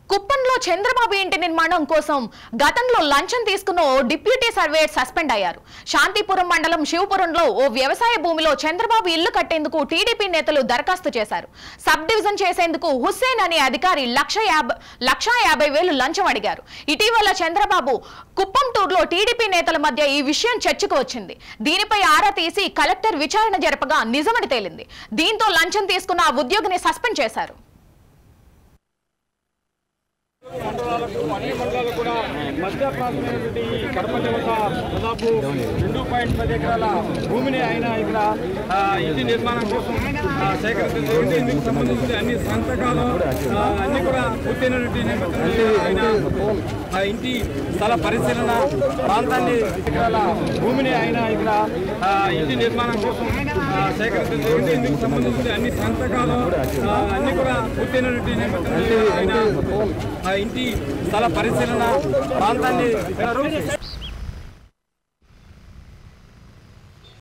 కుప్పంలో చంద్రబాబు ఇంటి నిర్మాణం కోసం గతంలో లంచం తీసుకున్న ఓ డిప్యూటీ సర్వేయర్ సస్పెండ్ అయ్యారు. శాంతిపురం మండలం శివపురంలో ఓ వ్యవసాయ భూమిలో చంద్రబాబు ఇల్లు కట్టేందుకు టీడీపీ నేతలు దరఖాస్తు చేశారు. సబ్ డివిజన్ చేసేందుకు హుస్సేన్ అనే అధికారి 1,50,000 లంచం అడిగారు. ఇటీవల చంద్రబాబు కుప్పం టూర్లో టీడీపీ నేతల మధ్య ఈ విషయం చర్చకు వచ్చింది. దీనిపై ఆరా తీసి కలెక్టర్ విచారణ జరపగా నిజమని తేలింది. దీంతో లంచం తీసుకున్న ఆ ఉద్యోగిని సస్పెండ్ చేశారు. అన్ని మండలాలు కూడా మధ్య ప్రాంతమైనటువంటి కడప జిల్లా దాదాపు 2.10 ఎకరాల భూమిని ఆయన ఇక్కడ ఇంటి నిర్మాణం కోసం సేకరించింది. ఇందుకు సంబంధించి అన్ని సంతకాలు అన్ని కూడా పూర్తయినటువంటి ఆయన ఇంటి స్థల పరిశీలన ప్రాంతాన్ని ఎకరాల భూమిని ఆయన ఇక్కడ ఇంటి నిర్మాణం కోసం సేకరించింది. ఇందుకు సంబంధించి అన్ని సంతకాలు అన్ని కూడా పూర్తయినటువంటి ఆయన ఇంటి స్థల పరిశీలన ప్రాంతాన్ని